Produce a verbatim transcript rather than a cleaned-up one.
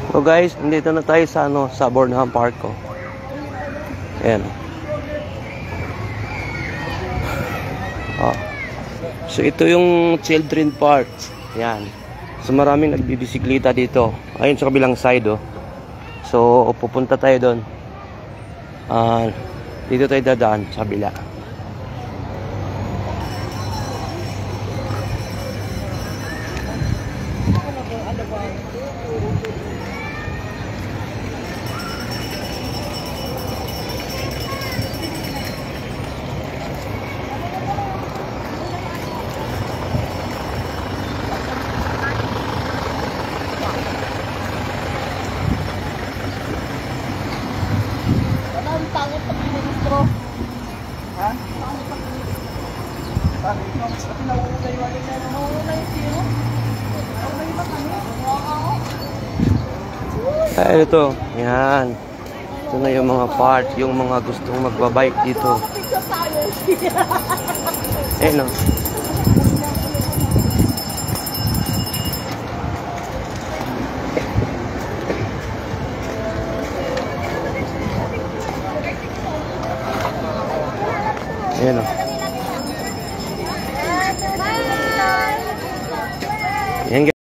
So guys, nandito na tayo sa ano, sa Bornham Park ko. Ayan. Oh. So ito yung children park. Ayan. So maraming nagbibisikleta dito. Ayun sa kabilang side oh. So pupunta tayo doon. Ah, uh, dito tayo dadaan sa kabila. Pangit pag ministro. Ha? Pangit pag ministro. Pangit mo. Mas pati nauulay wala na. Nauulay siya. Nauulay ba kami? Oo. Ay, ito. Yan. Ito na yung mga part. Yung mga gustong magbabike dito. Eh, no. Ayan o.